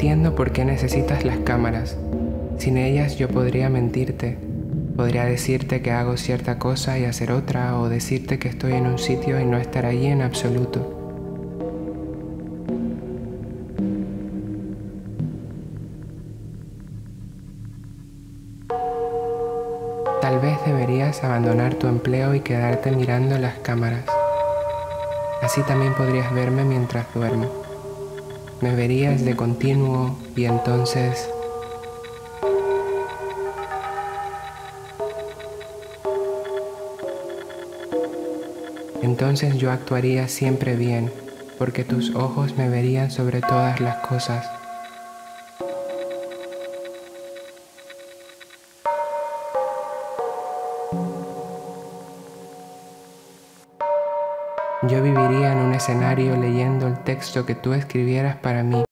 entiendo por qué necesitas las cámaras. Sin ellas yo podría mentirte. Podría decirte que hago cierta cosa y hacer otra, o decirte que estoy en un sitio y no estar allí en absoluto. Tal vez deberías abandonar tu empleo y quedarte mirando las cámaras. Así también podrías verme mientras duermo. Me verías de continuo y entonces... Entonces yo actuaría siempre bien, porque tus ojos me verían sobre todas las cosas. Yo viviría en un escenario leyendo el texto que tú escribieras para mí.